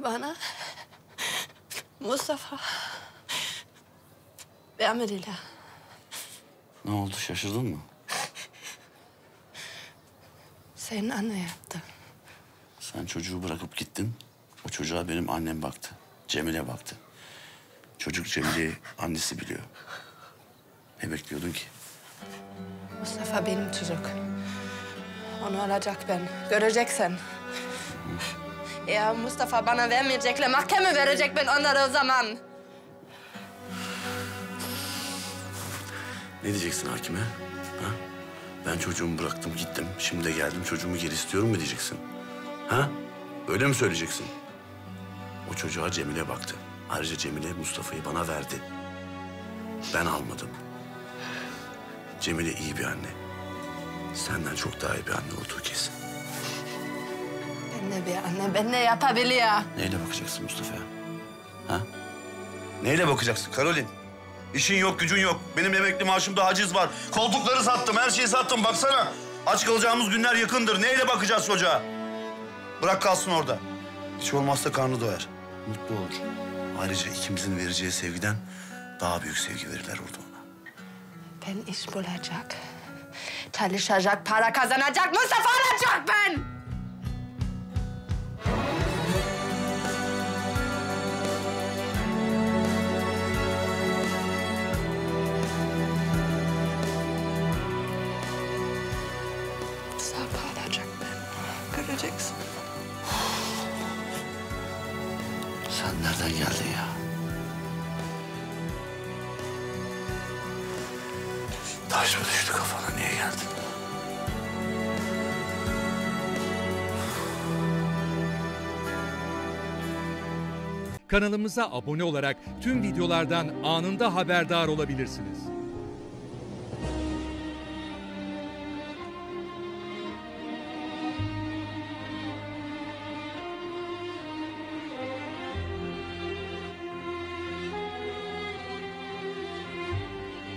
bana Mustafa vermediler. Ne oldu, şaşırdın mı? Senin anne yaptı. Sen çocuğu bırakıp gittin. O çocuğa benim annem baktı. Cemile baktı. Çocuk Cemile'yi annesi biliyor. Ne bekliyordun ki? Mustafa benim çocuk. Onu alacak ben. Göreceksin. Eğer Mustafa bana vermeyecekler, mahkeme verecek ben onları o zaman. Ne diyeceksin hakime? Ha? Ben çocuğumu bıraktım, gittim. Şimdi de geldim, çocuğumu geri istiyorum mu diyeceksin? Ha? Öyle mi söyleyeceksin? O çocuğa Cemile baktı. Ayrıca Cemile Mustafa'yı bana verdi. Ben almadım. Cemile iyi bir anne. Senden çok daha iyi bir anne olduğu kesin. Ben de bir anne, ben ne yapabiliyor? Neyle bakacaksın Mustafa'ya? Ha? Neyle bakacaksın Karolin? İşin yok, gücün yok. Benim emekli maaşımda haciz var. Koltukları sattım, her şeyi sattım. Baksana. Aç kalacağımız günler yakındır. Neyle bakacağız çocuğa? Bırak kalsın orada. Hiç olmazsa karnı doyar. Mutlu olur. Ayrıca ikimizin vereceği sevgiden daha büyük sevgi verirler orada ona. Ben iş bulacak. Çalışacak, para kazanacak, Mustafa olacak ben! Mustafa olacak ben. Göreceksin. Sen nereden geldin ya? Taş mı düştü kafana? Niye geldin? Kanalımıza abone olarak tüm videolardan anında haberdar olabilirsiniz.